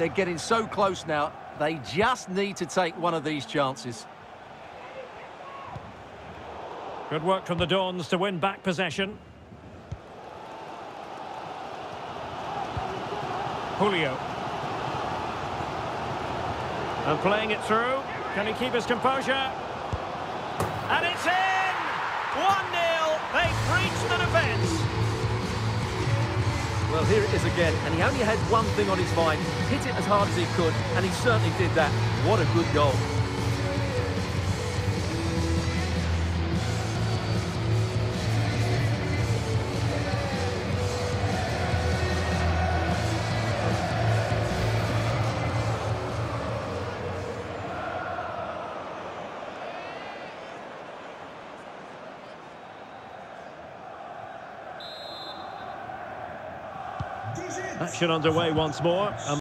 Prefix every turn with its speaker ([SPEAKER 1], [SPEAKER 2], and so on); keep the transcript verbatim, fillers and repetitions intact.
[SPEAKER 1] They're getting so close now. They just need to take one of these chances.
[SPEAKER 2] Good work from the Dons to win back possession. Julio. And playing it through. Can he keep his composure? And it's in! one nil. They breached the defence.
[SPEAKER 1] Well, here it is again, and he only had one thing on his mind. Hit it as hard as he could, and he certainly did that. What a good goal.
[SPEAKER 2] Action underway once more.